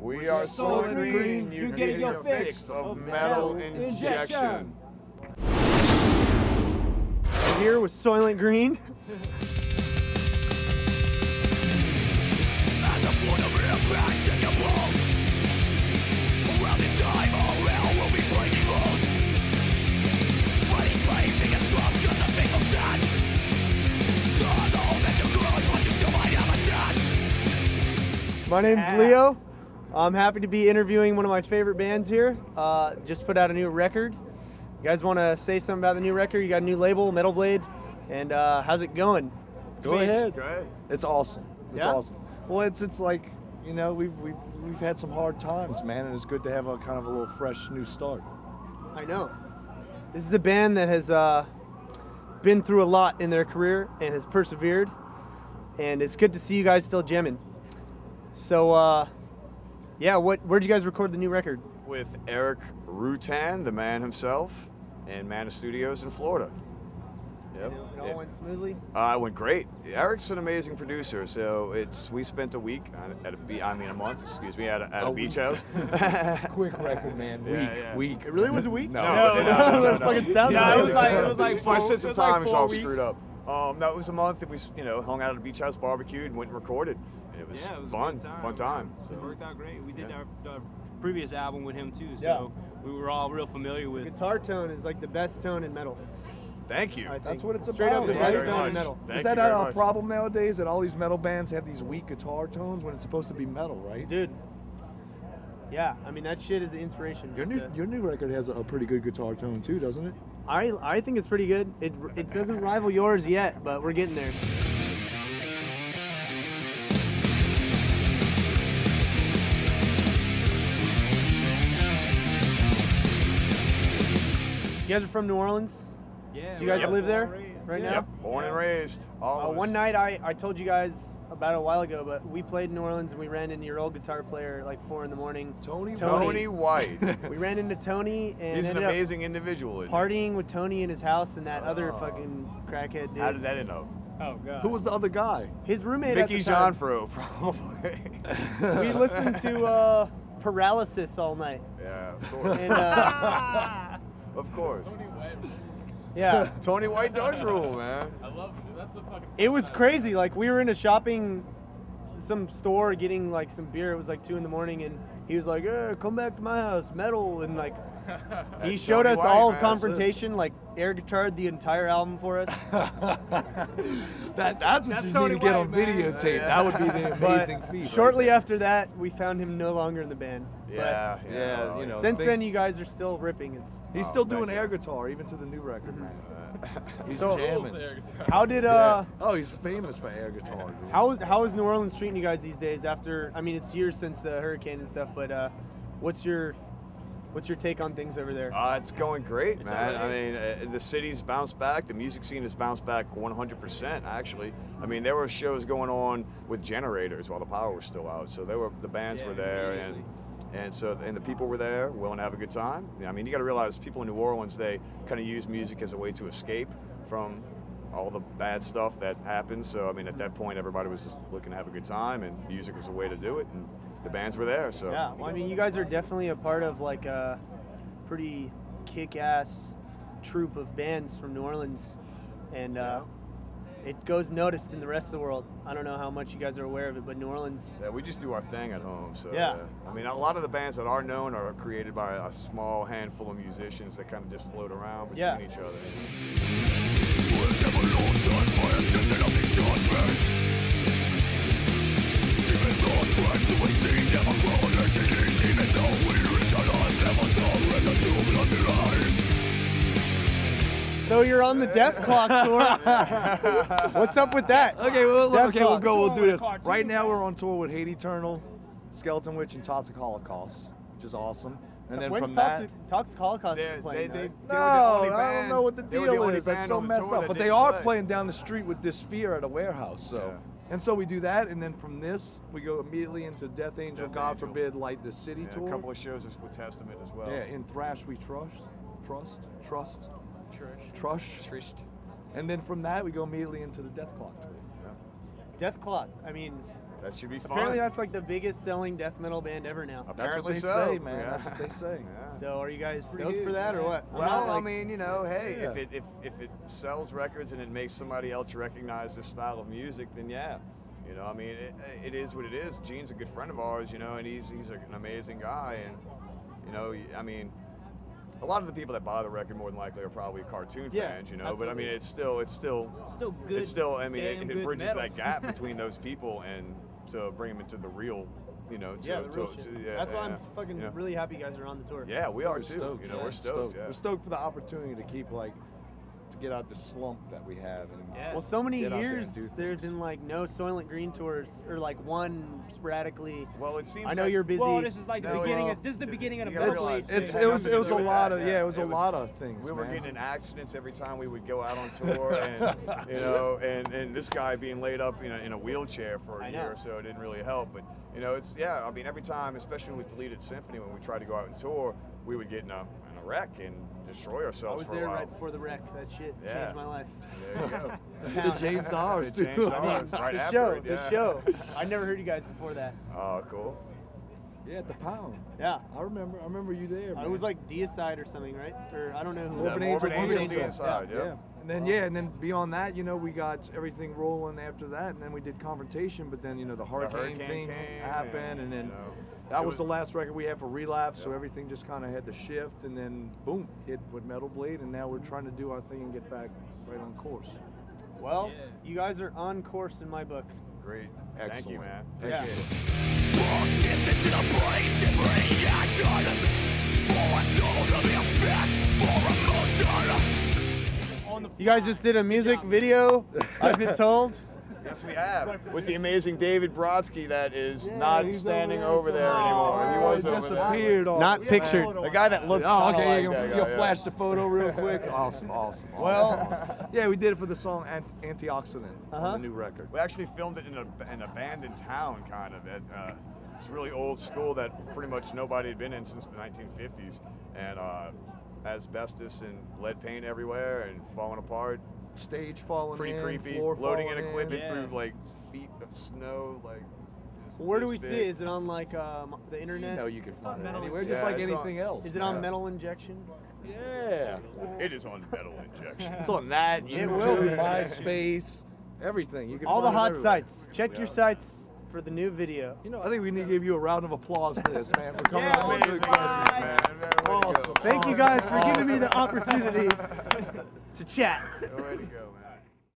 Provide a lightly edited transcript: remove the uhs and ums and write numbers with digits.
We are Soilent Green. You get your fix of metal injection. We're here with Soilent Green. My name's Leo. I'm happy to be interviewing one of my favorite bands here. Just put out a new record. You guys want to say something about the new record? You got a new label, Metal Blade, and how's it going? Go ahead. Go ahead. It's awesome. It's Yeah? awesome. Well, it's like, you know, we've had some hard times, man, and it's good to have a kind of a little fresh new start. I know. This is a band that has been through a lot in their career and has persevered, and it's good to see you guys still jamming. So, yeah, where'd you guys record the new record? With Eric Rutan, the man himself, in Mana Studios in Florida. Yep. It all went smoothly? It went great. Eric's an amazing producer, so we spent a week a month, excuse me, at a beach house. Quick record, man. Week. It really was a week? No. It fucking sounds Yeah, like it was like my sense of time is all 4 weeks. screwed up. No, it was a month that we, hung out at a beach house, barbecued, and went and recorded. And it was, fun time. So. It worked out great. We did our previous album with him too, so Yeah. we were all real familiar with. Guitar tone is like the best tone in metal. Thank you. I think. That's what it's Straight about. up the Thank you best very tone in much. metal. Thank Is you that very not a much. problem nowadays, that all these metal bands have these weak guitar tones when it's supposed to be metal, right? Dude. Yeah, I mean that shit is an inspiration. Your new record has a pretty good guitar tone too, doesn't it? I think it's pretty good. It doesn't rival yours yet, but we're getting there. You guys are from New Orleans? Yeah. Do you guys Yep. live there right now? Yep, born and raised. All of us. One night I told you guys about a while ago, but we played in New Orleans and we ran into your old guitar player at like 4 in the morning. Tony White. We ran into Tony and He's an ended up amazing individual. Isn't he? partying with Tony in his house and that other fucking crackhead dude. How did that end up? Oh god. Who was the other guy? His roommate Mickey at the time. Jeanfro, probably. We listened to Paralysis all night. Yeah, of course. And, Of course. yeah, Tony White does rule, man. I love it. That's the fucking. it was crazy. Like we were in some store getting like some beer. It was like 2 in the morning, and he was like, "Come back to my house, metal," and like he That's showed Tony us White, all man. Confrontation, like air guitared the entire album for us. That's what you Tony need to get on White, man. videotape. That would be the But amazing feat. shortly after that, we found him no longer in the band. Yeah, yeah, well, you know. But since then, things- you guys are still ripping. It's He's Oh, still thank doing you. air guitar, even to the new record, man. He's So- jamming. how did Yeah. Oh, he's famous for air guitar, dude. how is New Orleans treating you guys these days? After, I mean, it's years since the hurricane and stuff, but what's your take on things over there? It's going great, man. all I right. mean, the city's bounced back. The music scene has bounced back 100%, actually. I mean, there were shows going on with generators while the power was still out. So the bands were there, and the people were there, willing to have a good time. I mean, you got to realize people in New Orleans, they kind of use music as a way to escape from all the bad stuff that happened. So I mean, at that point, everybody was just looking to have a good time, and music was a way to do it. And the bands were there. So Yeah, well, I mean, you guys are definitely a part of like a pretty kick-ass troupe of bands from New Orleans, and it goes noticed in the rest of the world. I don't know how much you guys are aware of it, but New Orleans. Yeah, we just do our thing at home. So Yeah. I mean, a lot of the bands that are known are created by a small handful of musicians that kind of just float around between each other. So you're on the Death Clock tour. What's up with that? Okay, well, Death okay, we'll Clock. go. We'll do this. Cartoon. Right now, we're on tour with Hate Eternal, Skeleton Witch, and Toxic Holocaust, which is awesome. And then When's from that, Toxic Holocaust is playing. they right? were the no, only I don't band- know what the they were the deal only is. That's band so on the messed tour up. that But they didn't are play. playing down the street with Dysphere at a warehouse. So, Yeah. and so we do that, and then from this, we go immediately into Death Angel, Death God Angel. forbid, Light the City Yeah, tour. a couple of shows with Testament as well. Yeah, in Thrash we trust. And then from that, we go immediately into the Death Clock tour. Death Clock. I mean, That should be fun. Apparently, that's like the biggest selling death metal band ever now. Apparently That's so. what they say, man. Yeah. That's what they say. Yeah. So, are you guys Pretty stoked for huge, that or man. what? I'm Well, not, I like- mean, you know, hey, Yeah. if it sells records and it makes somebody else recognize this style of music, then yeah. You know, I mean, it is what it is. Gene's a good friend of ours, you know, and he's an amazing guy, and you know, I mean, a lot of the people that buy the record more than likely are probably cartoon Yeah, fans, you know. But I absolutely. mean, it's still Still good. it's still. I mean, damn it good bridges metal. that gap between those people and to bring them into the real, you know. Yeah, the real shit. yeah, That's why I'm yeah, fucking you know. really happy you guys are on the tour. Yeah, we are We're too. stoked, You know, yeah. we're stoked. Yeah. We're stoked for the opportunity to keep to get out the slump that we have. And Yeah. Well, so many Get out there and years do there's things. been like no Soilent Green tours or like one sporadically. Well, it seems. I know that- you're busy. Well, this is like the No, beginning. well, Of, this is the beginning of the you gotta metal realize age it's- thing. it was a with lot that, of yeah. it was It a was- lot of things. We were man. getting in accidents every time we would go out on tour, and you know, and this guy being laid up in a wheelchair for I a know. year or so didn't really help. But you know, it's I mean, every time, especially with Deleted Symphony, when we tried to go out and tour, we would get in a wreck and destroy I ourselves was for a there while. right before the wreck. That shit Yeah. changed my life. There you go. It changed ours It too. changed ours right the after show, it, the yeah. show. I never heard you guys before that. Oh, cool. Yeah, at the Pound. Yeah. I remember you there. It Man. was like Deicide or something, right? Or I don't know who. Morbid Morbid Angel Angel. inside, Yeah. And then beyond that, you know, we got everything rolling after that, and then we did Confrontation, but then, you know, the hurricane thing came, happened, and then you know, that it was the last record we had for Relapse, so Yeah. everything just kind of had to shift, and then boom, hit with Metal Blade, and now we're trying to do our thing and get back right on course. Well, Yeah. you guys are on course in my book. Great. Thank you, Excellent. man. Yeah. Appreciate it. On the You guys just did a music video, I've been told. Yes, we have. With the amazing David Brodsky that is Yeah, not he's standing over over there there somewhere. anymore. He Oh, was he over there. disappeared off. Not Yeah. pictured. The guy that looks Oh, kinda okay, like you that can guy, yeah. flash the photo real quick. Awesome. Well- yeah, we did it for the song Antioxidant Uh-huh. on the new record. We actually filmed it in an abandoned town, kind of. It's really old school that pretty much nobody had been in since the 1950s, and asbestos and lead paint everywhere and falling apart. Stage falling Pretty in, creepy. floor Loading in falling equipment Yeah. through like feet of snow, like. Where do this we see big. it? Is it on like the You internet? know you can find it Metal anywhere, Injection. just like Yeah, it's on- anything else. Is it on Yeah. Metal Injection? Yeah. It is on Metal Injection. It's on that, It YouTube, will be. MySpace, everything. You can All the find it hot everywhere. sites. Check your sites for the new video. You know, I think we need to give you a round of applause for this, man, for coming Yeah, on. Amazing Good questions, questions. man. Way to go. Awesome. Thank you guys for giving me the opportunity to chat. Way to go, man.